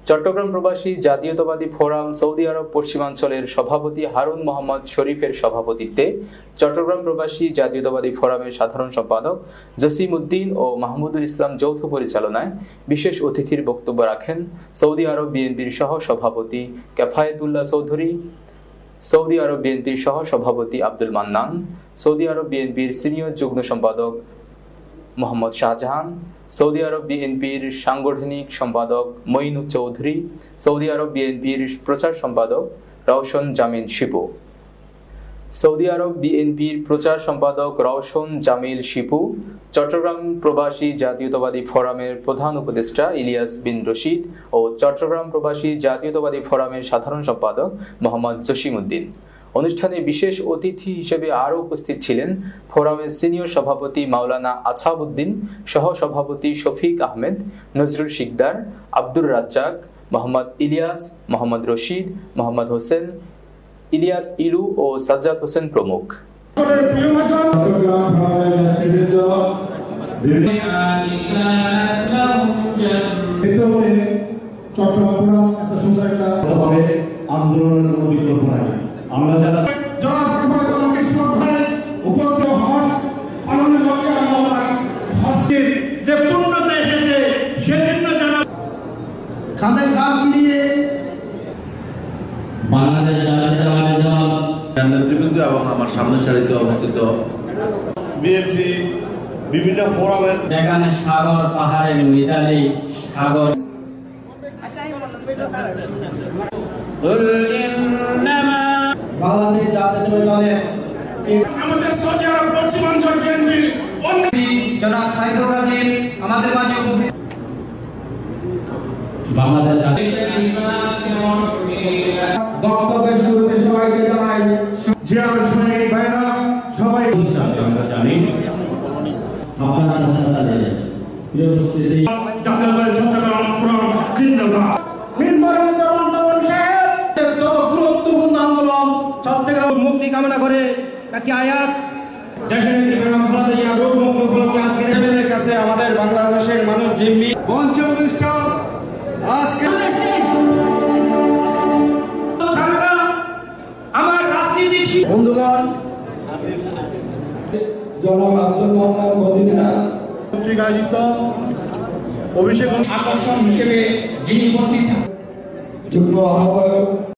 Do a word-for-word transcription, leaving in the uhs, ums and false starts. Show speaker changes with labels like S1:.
S1: চট্টগ্রাম প্রবাসী জাতীয়তাবাদী forum Saudi আরব পশ্চিমাঞ্চলের সভাপতি হারুন মোহাম্মদ শরীফের সভাপতিত্বে চট্টগ্রাম প্রবাসী জাতীয়তাবাদী ফোরামের সাধারণ সম্পাদক জসিম উদ্দিন ও মাহমুদুল ইসলাম যৌথ পরিচালনায় বিশেষ অতিথির বক্তব্য রাখেন সৌদি আরব বিএনপির সহ সভাপতি কেফায়েতুল্লাহ চৌধুরী, সৌদি আরব বিএনপির সহ সভাপতি আব্দুল মান্নান, সৌদি আরব বিএনপির সিনিয়র যুগ্ম সম্পাদক মোহাম্মদ শাহজাহান, সৌদি আরব বিএনপির সাংগঠনিক সম্পাদক মঈনুল চৌধুরী, সৌদি আরব বিএনপির প্রচার সম্পাদক রওশন জামিল শিপু। সৌদি আরব বিএনপির প্রচার সম্পাদক রওশন জামিল শিপু, চট্টগ্রাম প্রবাসী জাতীয়তাবাদী ফোরামের প্রধান উপদেষ্টা ইলিয়াস বিন রশিদ ও চট্টগ্রাম প্রবাসী জাতীয়তাবাদী ফোরামের সাধারণ সম্পাদক মোহাম্মদ জসিম উদ্দিন। অনুষ্ঠানে বিশেষ অতিথি হিসেবে আরও উপস্থিত ছিলেন ফোরামের সিনিয়র সভাপতি মাওলানা আছাবউদ্দিন, সহ সভাপতি শফিক আহমেদ, নজরুল শিকদার, আব্দুর রাজ্জাক, মোহাম্মদ ইলিয়াস, মোহাম্মদ রশিদ, মোহাম্মদ হোসেন, ইলিয়াস ইলু ও সাজ্জাদ হোসেন প্রমুখ।
S2: আন্দোলনের কোনো বিকল্প নাই। আমরা যারা যে পূর্ণতা এসেছে সেজন্য যারা
S3: খাদের ঘাট মিলিয়ে
S2: বাংলাদেশ জাতীয়তাবাদী দল
S4: নেতৃবৃন্দ এবং আমার সামনের সারিতে অবস্থিত বিএনপি বিভিন্ন ফোরামের
S2: যেখানে সাগর পাহাড়ের মিতালি সাগর
S3: বাংলাদেশ জাতীয়তাবাদী দলের
S5: আমাদের সৌদি আরব পশ্চিমাঞ্চল বিএনপির
S3: জনাব সাইদুর রাজিব আমাদের মাঝে উপস্থিত।
S2: বাংলাদেশ
S3: বক্তব্যের শুরুতে সবাইকে জানাই
S5: জিয়ার সৈনিক ভাইরা সবাই
S2: আমরা জানি আপনারা সাথে প্রিয় উপস্থিতি
S5: জাতীয়তাবাদী চট্টগ্রাম ফোরাম জিন্দাবাদ।
S3: মিনবারের জওয়ান তরুণ সাহেব যত গুরুত্বপূর্ণ আন্দোলন চট্টগ্রাম মুক্তি কামনা করে একটি আয়াত দেশের বেগম খালেদা জিয়া রোগ মুক্ত উপলক্ষে আজকে টেবিলের কাছে আমাদের বাংলাদেশের মানুষ জিম্মি
S4: মঞ্চ প্রতিষ্ঠা আজকে
S3: আমার রাজনীতিক
S4: বন্ধুগণ
S2: জনাব আব্দুল মান্নান মদিনা
S4: কর্তৃক আয়োজিত অভিষেক
S3: আকর্ষণ হিসেবে যিনি উপস্থিত
S2: যুগ্ম আহ্বায়ক